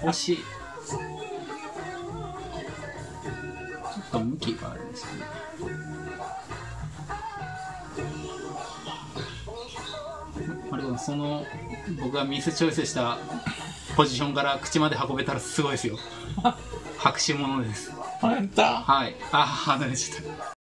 惜しい。ちょっと向きがあるんですよね。あれはその僕がミスチョイスしたポジションから口まで運べたらすごいですよ。拍手ものです。 本当？ はい。あ、離れちゃった。